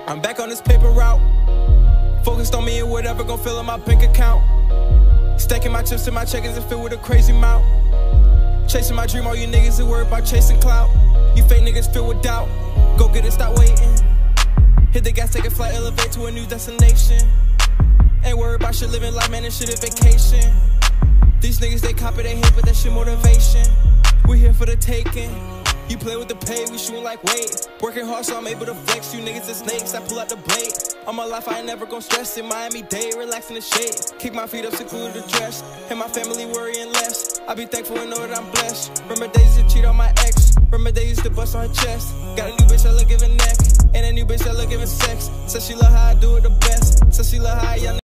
I'm back on this paper route, focused on me and whatever gon' fill in my bank account. Stacking my chips to my checkers and fill with a crazy mouth. Chasing my dream, all you niggas that worry about chasing clout. You fake niggas filled with doubt. Go get it, stop waiting. Hit the gas, take a flight, elevate to a new destination. Ain't worried about shit, living life, man, this shit a vacation. These niggas, they copy, they hate, but that shit motivation. We here for the taking. You play with the pay, we shooting like weight. Working hard so I'm able to flex. You niggas are snakes, I pull out the blade. All my life I ain't never gon' stress. In Miami-Dade, relax in the shade. Kick my feet up, secluded the dress. And my family worrying less. I be thankful and know that I'm blessed. Remember days to cheat on my ex. Remember days to bust on her chest. Got a new bitch that look giving neck. And a new bitch that look giving sex. Said she love how I do it the best. Said she love how I young